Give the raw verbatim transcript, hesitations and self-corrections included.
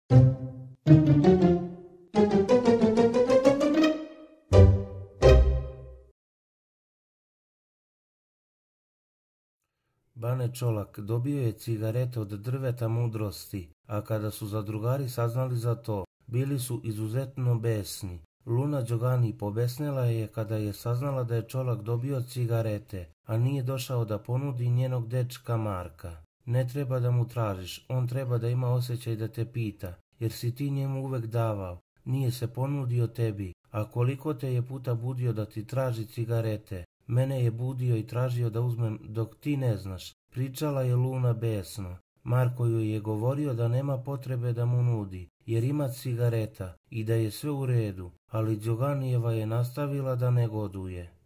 Bane Čolak dobio je cigarete od drveta mudrosti, a kada su zadrugari saznali za to, bili su izuzetno besni. Luna Đogani pobesnela je kada je saznala da je Čolak dobio cigarete, a nije došao da ponudi njenog dečka Marka. Ne treba da mu tražiš, on treba da ima osjećaj da te pita, jer si ti njemu uvek davao, nije se ponudio tebi, a koliko te je puta budio da ti traži cigarete. Mene je budio i tražio da uzmem dok ti ne znaš, pričala je Luna besno. Marko joj je govorio da nema potrebe da mu nudi, jer ima cigareta i da je sve u redu, ali Đoganijeva je nastavila da negoduje.